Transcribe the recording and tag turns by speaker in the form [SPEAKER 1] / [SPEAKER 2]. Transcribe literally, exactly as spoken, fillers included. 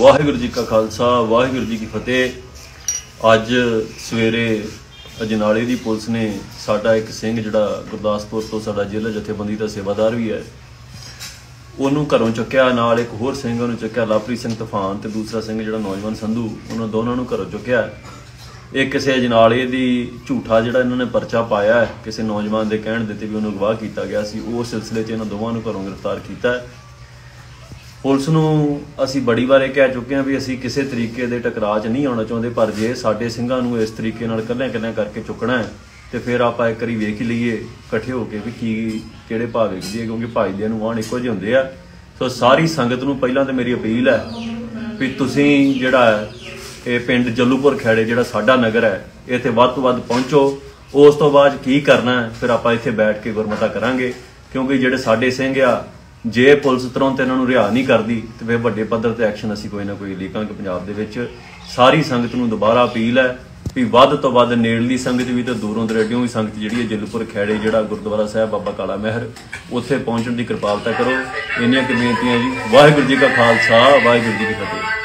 [SPEAKER 1] वाहिगुरू जी का खालसा वाहिगुरू जी की फतेह। अज सवेरे अजनाले की पुलिस ने साडा एक सिंह जिहड़ा गुरदासपुर तो साडा जिला जथेबंदी का सेवादार भी है उन्होंने घरों चुक्या, नाल एक होर सिंह उन्होंने चुक्या लवप्रीत सिंह तूफान ते दूसरा सिंह जिहड़ा नौजवान संधू, उन्होंने दोनों को घरों चुक्या। एक किसी अजनाले की झूठा जिहड़ा इन्होंने परचा पाया है किसी नौजवान के कहण दे भी उन्होंने गवाह किया गया सी, उस सिलसिले च इन्होंने दोवां नूं घरों गिरफ्तार किया है। पुलिस नूं असी बड़ी बार कह चुके हैं भी असी किसी तरीके के टकराअ च नहीं आना चाहते, पर जे साडे सिंघां नूं इस तरीके नाल कल्लियां कल्लियां करके चुकना है तो फिर आपां एक वारी वेख ही लईए इकट्ठे होके भी की किहड़े भाव विकदी है, क्योंकि भाईदियां नूं आण इक्को जिहे हुंदे आ। सो सारी संगत नूं पहिलां तो मेरी अपील है भी तुसीं जिहड़ा है पिंड जल्लूपुर खैड़े जिहड़ा साडा नगर है इत्थे वध तों वध पहुंचो। उस तो बाद की करना है फिर आपां इत्थे बैठ के गुरमता करांगे, क्योंकि जिहड़े साडे सिंह आ जे पुलिस तुरंत इन्हों रिहा नहीं करती तो फिर वड्डे पद्धर ते एक्शन असीं कोई ना कोई लीकांगे पंजाब दे विच। सारी संगत नूं दोबारा अपील है भी वध तो वध नेड़ली संगत भी तो दूरों दरेडियों भी संगत जिहड़ी है जल्लूपुर खैड़े जिहड़ा गुरुद्वारा साहिब बाबा काला महर उत्थे पहुंचण दी किरपालता करो। इन्नियां कि बेनतियां जी। वाहिगुरू जी का खालसा वाहिगुरू जी की फतेह।